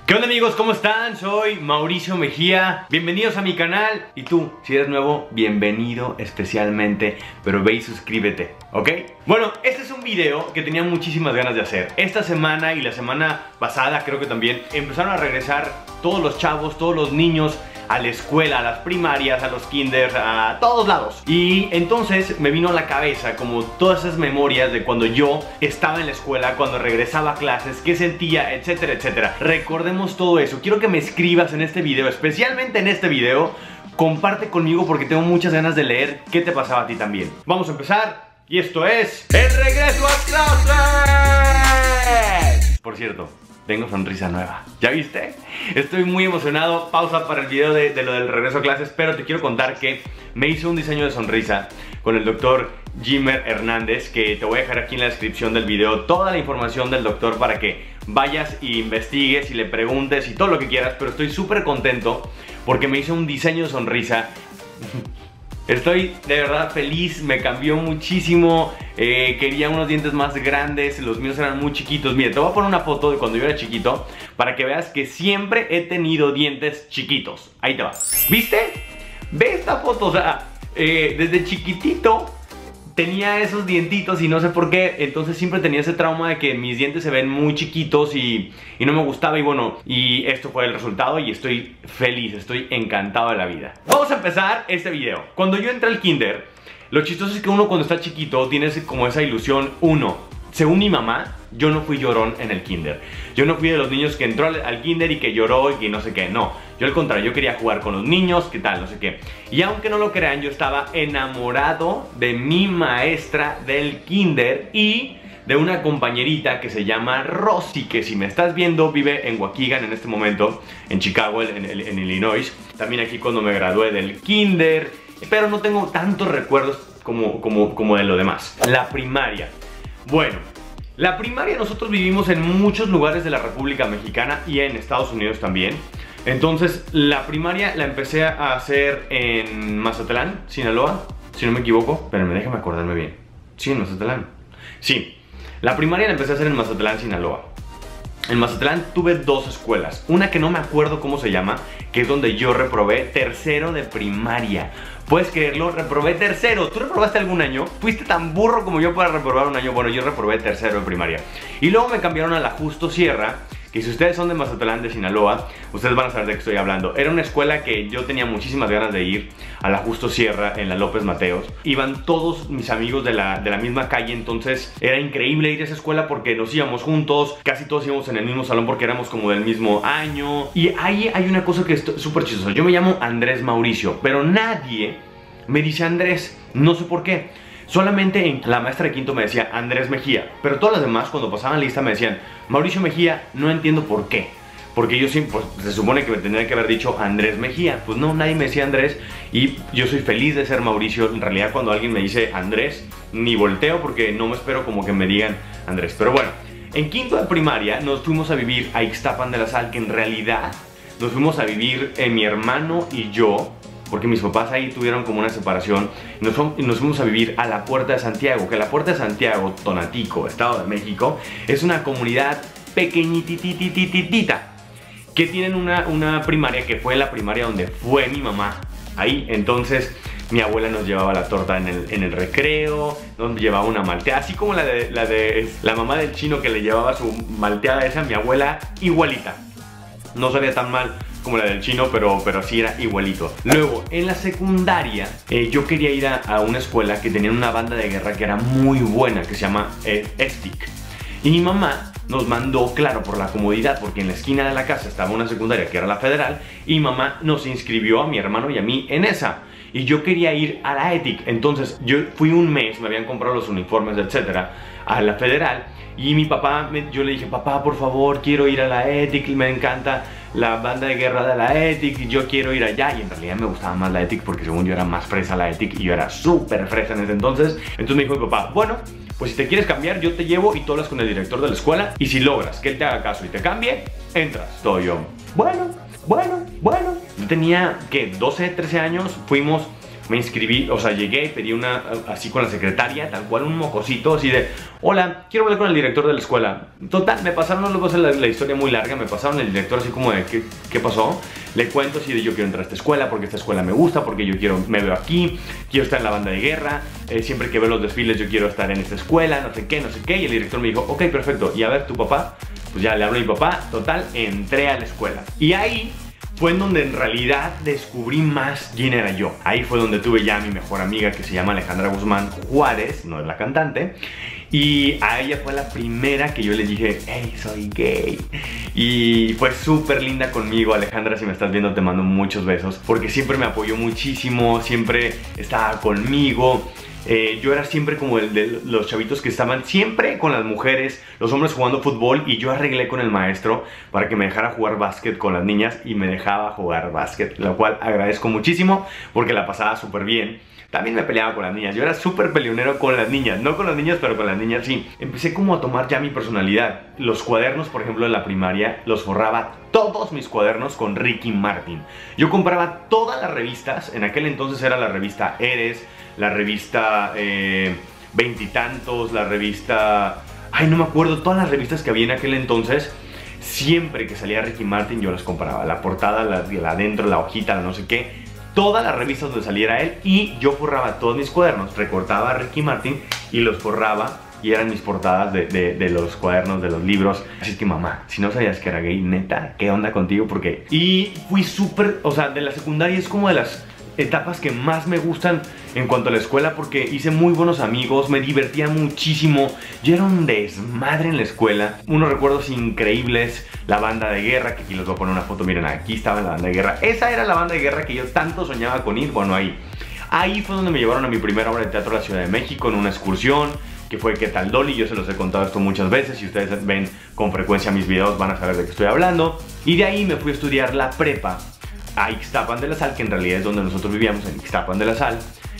¿Qué onda amigos? ¿Cómo están? Soy Mauricio Mejía. Bienvenidos a mi canal. Y tú, si eres nuevo, bienvenido especialmente. Pero ve y suscríbete, ¿ok? Bueno, este es un video que tenía muchísimas ganas de hacer. Esta semana y la semana pasada creo que también empezaron a regresar todos los chavos, todos los niños a la escuela, a las primarias, a los kinders, a todos lados. Y entonces me vino a la cabeza como todas esas memorias de cuando yo estaba en la escuela, cuando regresaba a clases, qué sentía, etcétera, etcétera. Recordemos todo eso. Quiero que me escribas en este video, especialmente en este video. Comparte conmigo porque tengo muchas ganas de leer qué te pasaba a ti también. Vamos a empezar. Y esto es el regreso a clases. Por cierto, tengo sonrisa nueva, ¿ya viste? Estoy muy emocionado. Pausa para el video de lo del regreso a clases. Pero te quiero contar que me hice un diseño de sonrisa con el doctor Jimmer Hernández, que te voy a dejar aquí en la descripción del video toda la información del doctor para que vayas y investigues y le preguntes y todo lo que quieras. Pero estoy súper contento porque me hice un diseño de sonrisa. Estoy de verdad feliz, me cambió muchísimo. Quería unos dientes más grandes, los míos eran muy chiquitos. Mira, te voy a poner una foto de cuando yo era chiquito para que veas que siempre he tenido dientes chiquitos. Ahí te va. ¿Viste? Ve esta foto, o sea, desde chiquitito tenía esos dientitos y no sé por qué. Entonces siempre tenía ese trauma de que mis dientes se ven muy chiquitos y no me gustaba. Y bueno, y esto fue el resultado y estoy feliz, estoy encantado de la vida. Vamos a empezar este video. Cuando yo entré al kinder, lo chistoso es que uno cuando está chiquito tiene como esa ilusión. Según mi mamá, yo no fui llorón en el kinder. Yo no fui de los niños que entró al kinder y que lloró y que no sé qué. No, yo al contrario, yo quería jugar con los niños, qué tal, no sé qué. Y aunque no lo crean, yo estaba enamorado de mi maestra del kinder y de una compañerita que se llama Rosy, que si me estás viendo vive en Waukegan en este momento, en Chicago, en Illinois. También aquí cuando me gradué del kinder, pero no tengo tantos recuerdos como de lo demás. La primaria. Bueno, la primaria nosotros vivimos en muchos lugares de la República Mexicana y en Estados Unidos también. Entonces la primaria la empecé a hacer en Mazatlán, Sinaloa, si no me equivoco. Espérenme, déjame acordarme bien. Sí, en Mazatlán. Sí, la primaria la empecé a hacer en Mazatlán, Sinaloa. En Mazatlán tuve dos escuelas. Una que no me acuerdo cómo se llama, que es donde yo reprobé tercero de primaria. ¿Puedes creerlo? Reprobé tercero. ¿Tú reprobaste algún año? ¿Fuiste tan burro como yo para reprobar un año? Bueno, yo reprobé tercero de primaria. Y luego me cambiaron a la Justo Sierra, que si ustedes son de Mazatlán, de Sinaloa, ustedes van a saber de qué estoy hablando. Era una escuela que yo tenía muchísimas ganas de ir, a la Justo Sierra, en la López Mateos. Iban todos mis amigos de la misma calle, entonces era increíble ir a esa escuela porque nos íbamos juntos. Casi todos íbamos en el mismo salón porque éramos como del mismo año. Y ahí hay una cosa que es súper chistosa. Yo me llamo Andrés Mauricio, pero nadie me dice Andrés, no sé por qué. Solamente la maestra de quinto me decía Andrés Mejía, pero todas las demás cuando pasaban lista me decían Mauricio Mejía. No entiendo por qué, porque yo siempre, pues, se supone que me tendría que haber dicho Andrés Mejía. Pues no, nadie me decía Andrés y yo soy feliz de ser Mauricio. En realidad cuando alguien me dice Andrés, ni volteo porque no me espero como que me digan Andrés. Pero bueno, en quinto de primaria nos fuimos a vivir a Ixtapan de la Sal, que en realidad nos fuimos a vivir mi hermano y yo, porque mis papás ahí tuvieron como una separación. Y nos fuimos a vivir a la Puerta de Santiago, que la Puerta de Santiago, Tonatico, Estado de México, es una comunidad pequeñititititita que tienen una primaria que fue la primaria donde fue mi mamá. Ahí, entonces mi abuela nos llevaba la torta en el recreo, nos llevaba una malteada, así como la de la mamá del chino que le llevaba su malteada esa, mi abuela igualita. No sabía tan mal como la del chino, pero sí era igualito. Luego, en la secundaria, yo quería ir a una escuela que tenía una banda de guerra que era muy buena, que se llama ESTIC. Y mi mamá nos mandó, claro, por la comodidad, porque en la esquina de la casa estaba una secundaria que era la Federal, y mi mamá nos inscribió a mi hermano y a mí en esa. Y yo quería ir a la ETIC. Entonces yo fui un mes, me habían comprado los uniformes, etcétera, a la Federal. Y mi papá, yo le dije, papá, por favor, quiero ir a la ETIC, me encanta la banda de guerra de la ETIC, yo quiero ir allá. Y en realidad me gustaba más la ETIC porque según yo era más fresa la ETIC y yo era súper fresa en ese entonces. Entonces me dijo mi papá, bueno, pues si te quieres cambiar yo te llevo y tú hablas con el director de la escuela y si logras que él te haga caso y te cambie, entras. Todo yo, bueno. Yo tenía, ¿qué? 12, 13 años, fuimos me inscribí, o sea, llegué y pedí una, así con la secretaria, tal cual un mocosito, así de, hola, quiero hablar con el director de la escuela. Total, me pasaron, no les voy a hacer la historia muy larga, me pasaron el director así como de, ¿qué pasó? Le cuento así de, yo quiero entrar a esta escuela porque esta escuela me gusta, porque yo me veo aquí, quiero estar en la banda de guerra, siempre que veo los desfiles yo quiero estar en esta escuela, no sé qué, y el director me dijo, ok, perfecto, y a ver, ¿tu papá? Pues ya le hablo a mi papá, total, entré a la escuela. Y ahí fue en donde en realidad descubrí más quién era yo. Ahí fue donde tuve ya a mi mejor amiga, que se llama Alejandra Guzmán Juárez, no es la cantante. Y a ella fue la primera que yo le dije, hey, soy gay. Y fue súper linda conmigo. Alejandra, si me estás viendo, te mando muchos besos, porque siempre me apoyó muchísimo, siempre estaba conmigo. Yo era siempre como el de los chavitos que estaban siempre con las mujeres, los hombres jugando fútbol, y yo arreglé con el maestro para que me dejara jugar básquet con las niñas, y me dejaba jugar básquet, lo cual agradezco muchísimo porque la pasaba súper bien. También me peleaba con las niñas, yo era súper peleonero con las niñas, no con los niños, pero con las niñas sí. Empecé como a tomar ya mi personalidad. Los cuadernos, por ejemplo, de la primaria, los forraba todos mis cuadernos con Ricky Martin. Yo compraba todas las revistas, en aquel entonces era la revista Eres, la revista Veintitantos, la revista... Ay, no me acuerdo, todas las revistas que había en aquel entonces. Siempre que salía Ricky Martin yo las compraba. La portada, la adentro, la hojita, la no sé qué. Todas las revistas donde saliera él, y yo forraba todos mis cuadernos. Recortaba a Ricky Martin y los forraba, y eran mis portadas de los cuadernos, de los libros. Así que mamá, si no sabías que era gay, neta, ¿qué onda contigo? Porque... Y fui súper, o sea, de la secundaria es como de las etapas que más me gustan en cuanto a la escuela, porque hice muy buenos amigos, me divertía muchísimo, yo era un desmadre en la escuela, unos recuerdos increíbles, la banda de guerra, que aquí les voy a poner una foto, miren, aquí estaba la banda de guerra, esa era la banda de guerra que yo tanto soñaba con ir. Bueno, ahí fue donde me llevaron a mi primera obra de teatro a la Ciudad de México, en una excursión, que fue ¿Qué tal, Dolly? Yo se los he contado esto muchas veces, si ustedes ven con frecuencia mis videos van a saber de qué estoy hablando. Y de ahí me fui a estudiar la prepa a Ixtapan de la Sal, que en realidad es donde nosotros vivíamos, en Ixtapan de la Sal,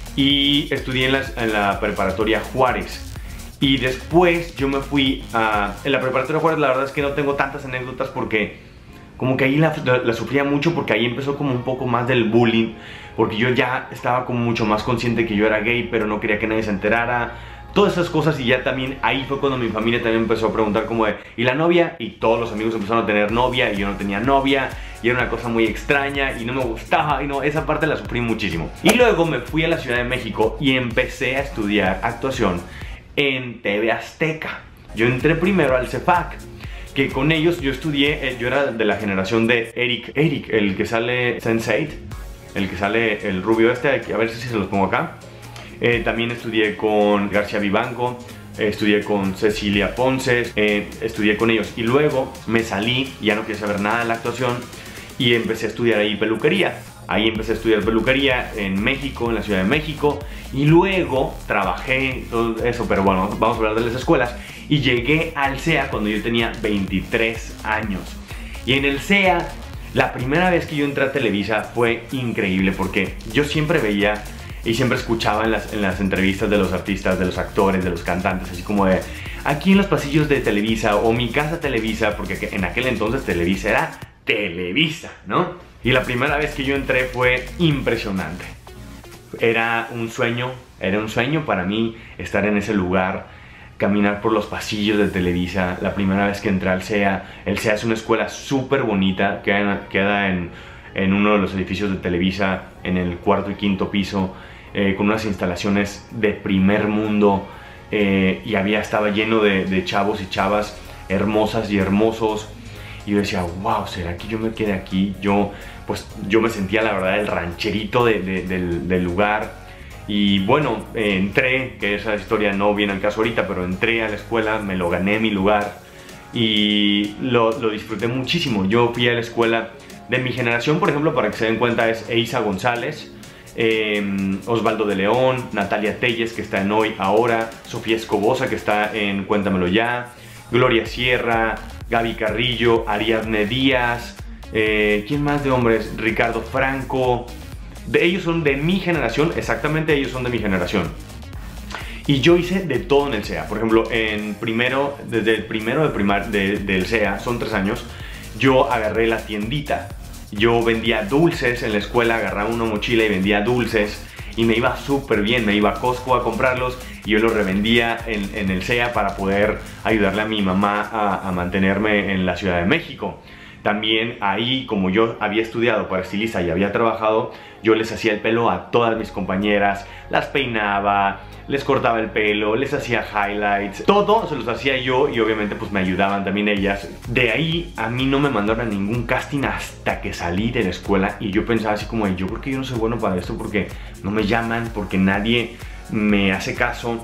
y estudié en la preparatoria Juárez. Y después yo me fui en la preparatoria Juárez, la verdad es que no tengo tantas anécdotas porque como que ahí la sufría mucho, porque ahí empezó como un poco más del bullying, porque yo ya estaba como mucho más consciente que yo era gay, pero no quería que nadie se enterara, todas esas cosas. Y ya también ahí fue cuando mi familia también empezó a preguntar como de, ¿y la novia? Y todos los amigos empezaron a tener novia y yo no tenía novia, y era una cosa muy extraña y no me gustaba, y no, esa parte la sufrí muchísimo. Y luego me fui a la Ciudad de México y empecé a estudiar actuación en TV Azteca. Yo entré primero al CEFAC, que con ellos yo estudié, yo era de la generación de Eric, el que sale Sense8, el que sale el rubio este, a ver si se los pongo acá. También estudié con García Vivanco, estudié con Cecilia Ponce, estudié con ellos. Y luego me salí, ya no quería saber nada de la actuación, y empecé a estudiar ahí peluquería. Ahí empecé a estudiar peluquería en México, en la Ciudad de México. Y luego trabajé, todo eso, pero bueno, vamos a hablar de las escuelas. Y llegué al CEA cuando yo tenía 23 años. Y en el CEA, la primera vez que yo entré a Televisa fue increíble, porque yo siempre veía y siempre escuchaba en las entrevistas de los artistas, de los actores, de los cantantes, así como de aquí en los pasillos de Televisa o mi casa Televisa, porque en aquel entonces Televisa era Televisa, ¿no? Y la primera vez que yo entré fue impresionante. Era un sueño para mí estar en ese lugar, caminar por los pasillos de Televisa. La primera vez que entré al CEA, el CEA es una escuela súper bonita, queda en uno de los edificios de Televisa, en el cuarto y quinto piso, con unas instalaciones de primer mundo, y estaba lleno de chavos y chavas hermosas y hermosos. Y yo decía, wow, ¿será que yo me quedé aquí? Yo me sentía, la verdad, el rancherito del lugar. Y bueno, entré, que esa historia no viene al caso ahorita, pero entré a la escuela, me lo gané mi lugar y lo disfruté muchísimo. Yo fui a la escuela de mi generación, por ejemplo, para que se den cuenta, es Eiza González, Osvaldo de León, Natalia Telles, que está en Hoy Ahora, Sofía Escobosa, que está en Cuéntamelo Ya, Gloria Sierra, Gaby Carrillo, Ariadne Díaz, ¿quién más de hombres? Ricardo Franco. Ellos son de mi generación, exactamente, ellos son de mi generación. Y yo hice de todo en el CEA. Por ejemplo, desde el primero del CEA, son 3 años, yo agarré la tiendita. Yo vendía dulces en la escuela, agarraba una mochila y vendía dulces. y me iba súper bien. Me iba a Costco a comprarlos y yo los revendía en el SEA para poder ayudarle a mi mamá a mantenerme en la Ciudad de México. También ahí, como yo había estudiado para estilista y había trabajado, yo les hacía el pelo a todas mis compañeras, las peinaba, les cortaba el pelo, les hacía highlights, todo se los hacía yo y obviamente pues me ayudaban también ellas. De ahí a mí no me mandaron a ningún casting hasta que salí de la escuela y yo pensaba así como, yo creo que yo no soy bueno para esto porque no me llaman, porque nadie me hace caso.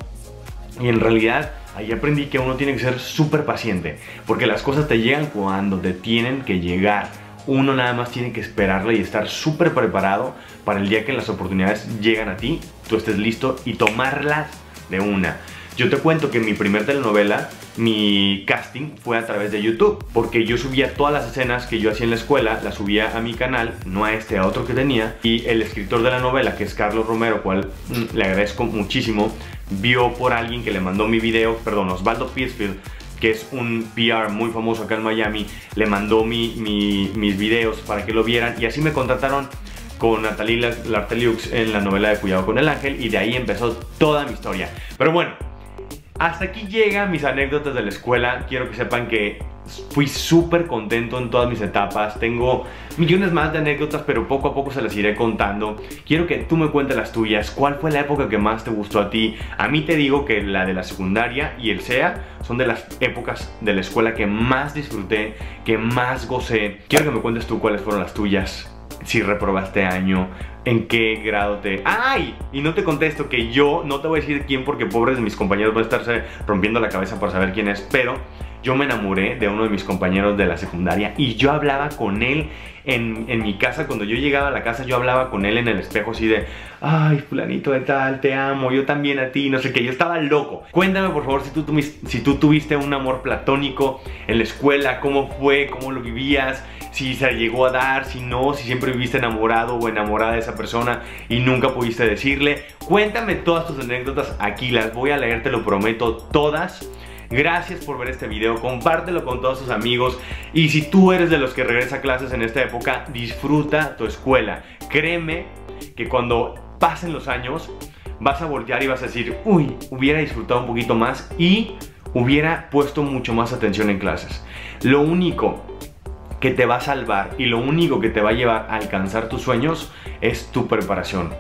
Y en realidad ahí aprendí que uno tiene que ser súper paciente, porque las cosas te llegan cuando te tienen que llegar. Uno nada más tiene que esperarla y estar súper preparado para el día que las oportunidades llegan a ti, tú estés listo y tomarlas de una. Yo te cuento que en mi primer telenovela, mi casting fue a través de YouTube, porque yo subía todas las escenas que yo hacía en la escuela, las subía a mi canal, no a este, a otro que tenía, y el escritor de la novela, que es Carlos Romero, cual le agradezco muchísimo, vio por alguien que le mandó mi video, perdón, Osvaldo Pittsfield, que es un PR muy famoso acá en Miami, le mandó mis videos para que lo vieran y así me contrataron con Natalie Larteliux en la novela de Cuidado con el Ángel y de ahí empezó toda mi historia. Pero bueno, hasta aquí llegan mis anécdotas de la escuela. Quiero que sepan que fui súper contento en todas mis etapas. Tengo millones más de anécdotas, pero poco a poco se las iré contando. Quiero que tú me cuentes las tuyas. ¿Cuál fue la época que más te gustó a ti? A mí te digo que la de la secundaria y el SEA son de las épocas de la escuela que más disfruté, que más gocé. Quiero que me cuentes tú cuáles fueron las tuyas. Si reprobaste año, en qué grado te... ¡Ay! Y no te contesto que yo, no te voy a decir quién porque pobres de mis compañeros van a estarse rompiendo la cabeza por saber quién es, pero yo me enamoré de uno de mis compañeros de la secundaria y yo hablaba con él en mi casa. Cuando yo llegaba a la casa yo hablaba con él en el espejo así de, ay, fulanito de tal, te amo, yo también a ti, no sé qué, yo estaba loco. Cuéntame por favor si tú tuviste un amor platónico en la escuela, cómo fue, cómo lo vivías, si se llegó a dar, si no, si siempre viviste enamorado o enamorada de esa persona y nunca pudiste decirle. Cuéntame todas tus anécdotas aquí, las voy a leer, te lo prometo, todas. Gracias por ver este video, compártelo con todos tus amigos y si tú eres de los que regresa a clases en esta época, disfruta tu escuela. Créeme que cuando pasen los años vas a voltear y vas a decir, uy, hubiera disfrutado un poquito más y hubiera puesto mucho más atención en clases. Lo único que te va a salvar y lo único que te va a llevar a alcanzar tus sueños es tu preparación.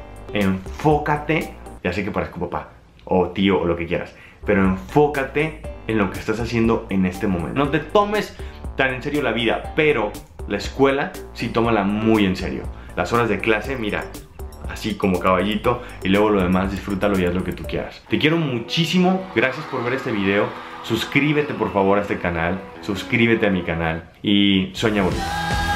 Enfócate, ya sé que parezco papá o tío o lo que quieras, pero enfócate en lo que estás haciendo en este momento. No te tomes tan en serio la vida, pero la escuela sí tómala muy en serio. Las horas de clase, mira, así como caballito, y luego lo demás disfrútalo y haz lo que tú quieras. Te quiero muchísimo, gracias por ver este video. Suscríbete por favor a este canal, suscríbete a mi canal y sueña bonito.